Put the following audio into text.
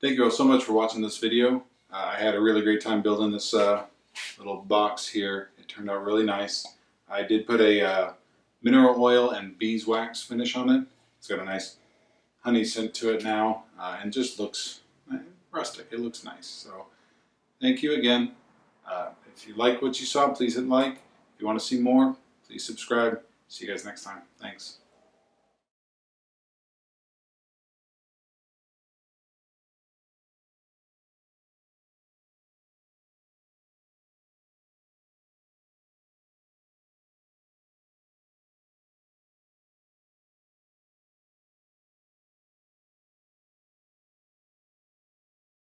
Thank you all so much for watching this video. I had a really great time building this little box here. It turned out really nice. I did put a mineral oil and beeswax finish on it. It's got a nice honey scent to it now, and just looks rustic. It looks nice. So thank you again. If you like what you saw, please hit like. If you want to see more, please subscribe. See you guys next time. Thanks.